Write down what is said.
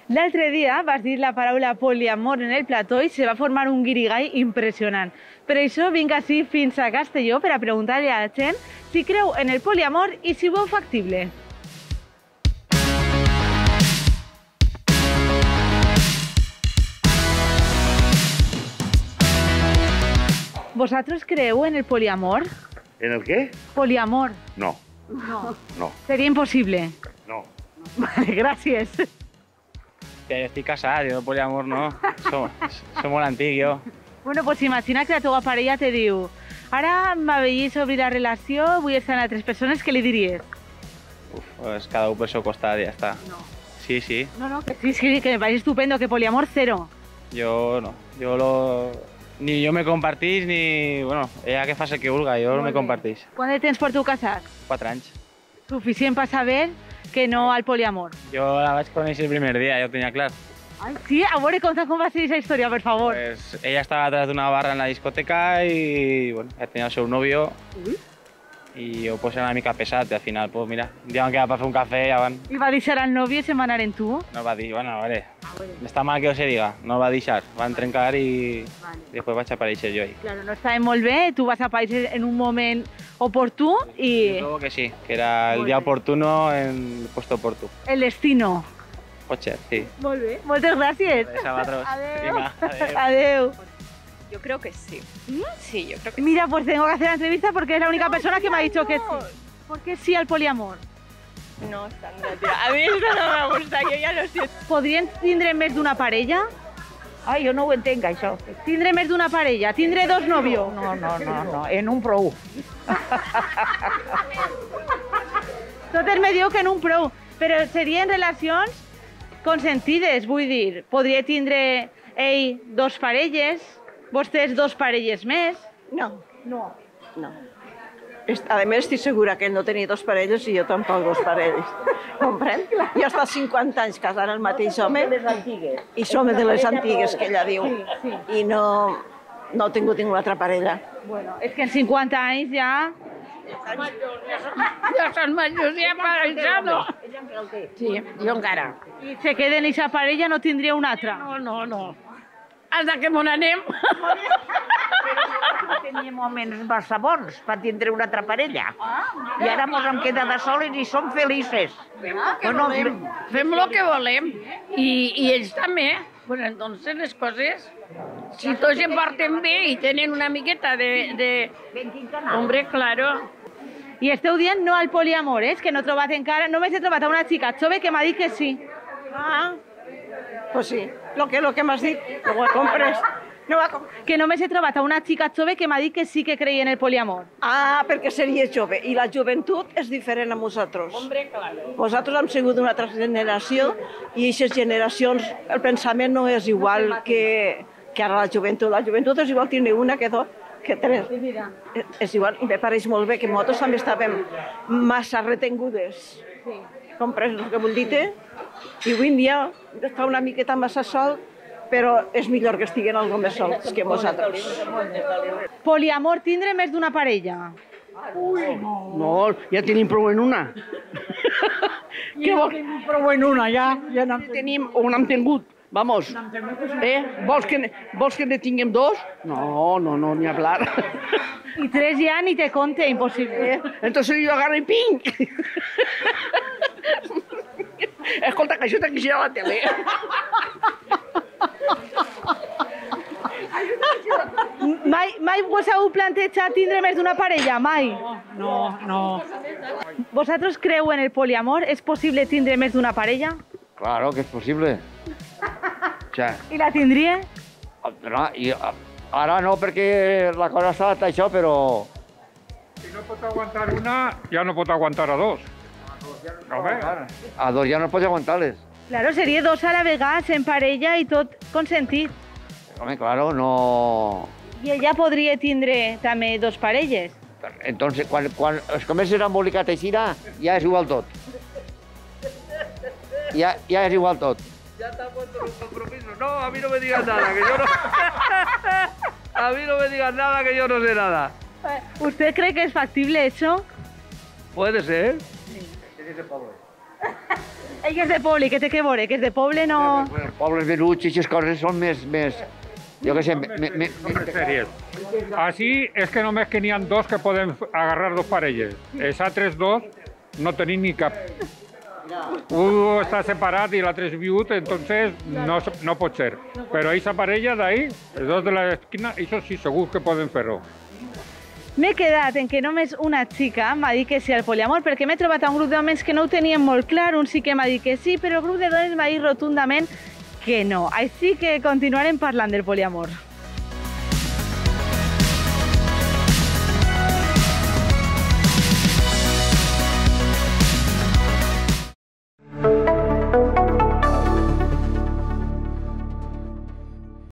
L'altre dia vas dir la paraula poliamor en el plató i se va formar un guirigall impressionant. Per això vinc així fins a Castelló per a preguntar-li a la gent si creu en el poliamor i si ho veu factible. ¿Vosotros creeu en el poliamor? ¿En el qué? Poliamor. No. No. No. Sería imposible. No. Vale, gracias. Que estic casat, jo poliamor no. Som molt antic, jo. Bueno, pues imagina que la teva parella te diu ara m'aveïs obrir la relació, vull estar amb altres persones, què li diries? Pues cada un per seu costat, ja està. No. Sí, sí. No, que sí, que me parece estupendo, que poliamor cero. Jo no. Ni jo me compartís, ni... Bueno, ella que faci el que vulga, jo no me compartís. Quant de temps porteu casats? 4 anys. Suficient per saber que no al poliamor. Jo la vaig conèixer el primer dia, ja ho tenia clar. Ay, sí, a veure, com va ser aquesta història, per favor. Pues ella estaba atrás de una barra en la discoteca y bueno, ya tenía su novio. Y yo pues era una mica pesat, y al final, pues mira, un dia van quedar para fer un café, ja van... I va deixar al novio i se va anar en tu? No va dir, bueno, vale, està mal que ho se diga, no va deixar, van trencar i després vaig aparèixer jo ahí. Claro, no estava molt bé, tu vas aparèixer en un moment oportú i... Yo creo que sí, que era el día oportuno en el puesto oportuno. El destino. Pot ser, sí. Molt bé. Moltes gràcies. Adéu, Salvatros. Adéu. Vinga, adéu. Adéu. Yo creo que sí. Sí, yo creo que Mira, pues tengo que hacer la entrevista porque es la única persona que me ha dicho que sí. ¿Por qué sí al poliamor? no, Sandra, tía. A mí esto no me gusta, yo ya lo siento. Podrien tindre més d'una parella? Ai, jo no ho entenc, això. Tindre més d'una parella? Tindre dos novios? No, en un prou. Totes me diu que en un prou, però serien relacions consentides, vull dir. Podria tindre ell dos parelles, vostès dos parelles més. No. A més, estic segura que ell no tenia dos parelles i jo tampoc dos parelles. Comprèn? Jo he estat 50 anys casant amb el mateix home i som de les antigues, que ella diu. I no he tingut ninguna altra parella. Bueno, és que en 50 anys ja... Ja són majors, ja per això no. Sí, jo encara. I se queden i sa parella no tindria una altra. No. Hasta que mon anem. Teníem moments massa bons per tindre una altra parella. I ara mos hem quedat soles i som felices. Bueno, fem lo que volem. I ells també. Bueno, entonces les coses, si tots se porten bé i tenen una miqueta de... Hombre, claro. I esteu dient no al poliamor, és que no he trobat encara... Només he trobat a una xica jove que m'ha dit que sí. Pues sí, lo que m'has dit, ho compres. Que només he trobat a una xica jove que m'ha dit que sí que creia en el poliamor. Perquè seria jove. I la joventut és diferent a nosaltres. Hombre, claro. Nosaltres hem sigut d'una altra generació i aquestes generacions, el pensament no és igual que ara la joventut. La joventut és igual tenir una que dos, que tres. És igual, i me pareix molt bé que nosaltres també estàvem massa retengudes. Compres el que vull dir-te? I avui en dia està una miqueta massa sol, però és millor que estiguen algo més sols que nosaltres. Poliamor, tindre més d'una parella. No, ja tenim prou en una. Què vols? Prou en una, ja tenim on hem tingut. Vamos, vols que ne tinguem dos? No, ni hablar. I tres ja ni te compte, impossible. Entonces jo agarro i ping. Escolta, que això t'hi gira la tele. Mai vos heu plantejat tindre més d'una parella? Mai? No. Vosaltres creu en el poliamor? És possible tindre més d'una parella? Claro que es posible. I la tindria? Ara no, perquè la cosa està això, però... Si no pot aguantar una, ja no pot aguantar a dos. A dos ja no pots aguantar-les. Claro, seria dos a la vegada, en parella i tot consentit. Home, claro, no... I ella podria tindre també dos parelles. Entonces, quan es comences a embolicar aixina, ja és igual tot. Ja és igual tot. Ya está puesto el compromiso. No, a mí no me digas nada, que yo no... A mí no me digas nada, que yo no sé nada. ¿Usted cree que es factible eso? Puede ser. Sí. Ell és de poble, que té que veure, que és de poble no... Els pobles venuts i aquestes coses són més... Jo què sé... Series. Así es que només que n'hi ha dos que poden agarrar dos parelles. Els altres dos no tenim ni cap. Un està separat i l'altre és viut, entonces no pot ser. Però aquesta parella d'ahí, els dos de l'esquina, això sí segur que poden fer-ho. M'he quedat en que només una xica m'ha dit que sí al poliamor, perquè m'he trobat a un grup d'homes que no ho tenien molt clar, un sí que m'ha dit que sí, però el grup de dones m'ha dit rotundament que no. Així que continuarem parlant del poliamor.